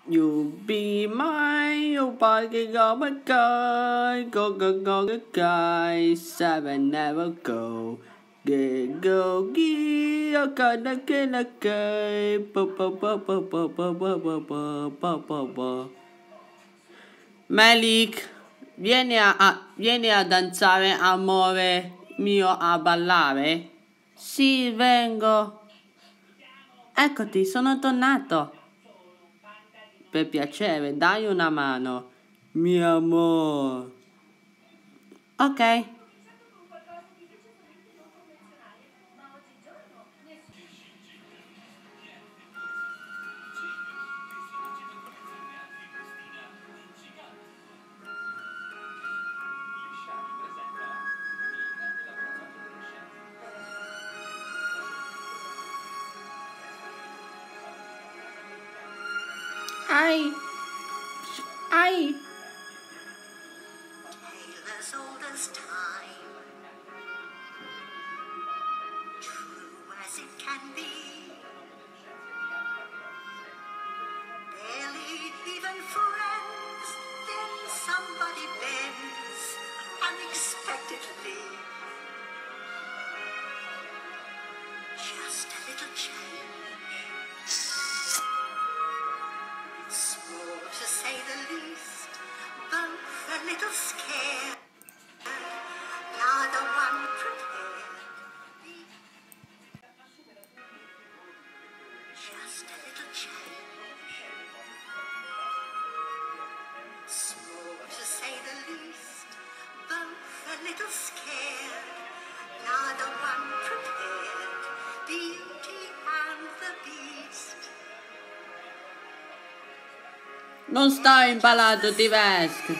You be mine, you party go but go, guy, seven never go. Go, yo, gonna kill a guy, Malik, vieni a danzare, amore mio, a ballare? Sì, vengo. Eccoti, sono tornato. Per piacere, dai una mano. Mio amore. Ok. Ai. Ai. Tale as old as time, true as it can be. Barely even friends, then somebody bends unexpectedly. Just a little change, small to say the least, both a little scared. Neither one prepared. Just a little change, small to say the least, both a little scared. Neither one prepared. Beauty and the Beast. Non stai imparato di vesti.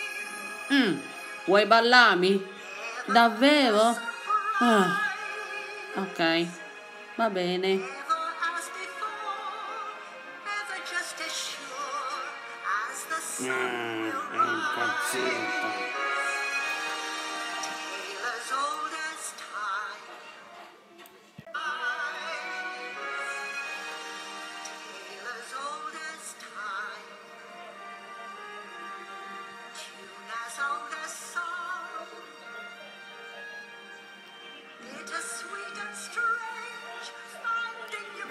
Vuoi ballarmi? Davvero? Ah, ok, va bene. Never as before, never just as sure as the sun will rise. Tale as old as time. Tale as old as time. Tune as old as song. Bittersweet and strange, finding you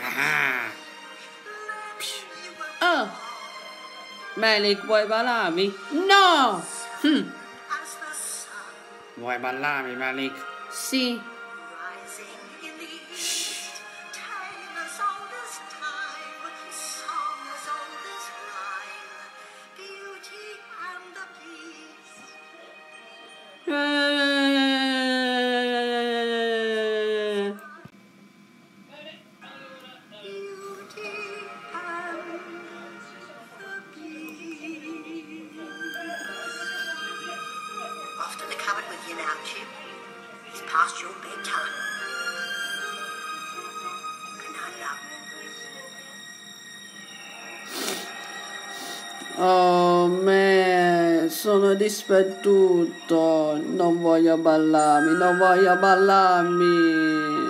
Oh, Malik, vuoi ballarmi? No! as the sun Vuoi ballarmi, Malik? Sì. rising in the east. Tale as old as time, song as old as rhyme. Beauty and the Beast. Beauty and the Beast. Off to the cupboard with you now, Chip. It's past your bedtime. Good night, love. Oh, me, sono dispettuto. Non voglio ballarmi, non voglio ballarmi.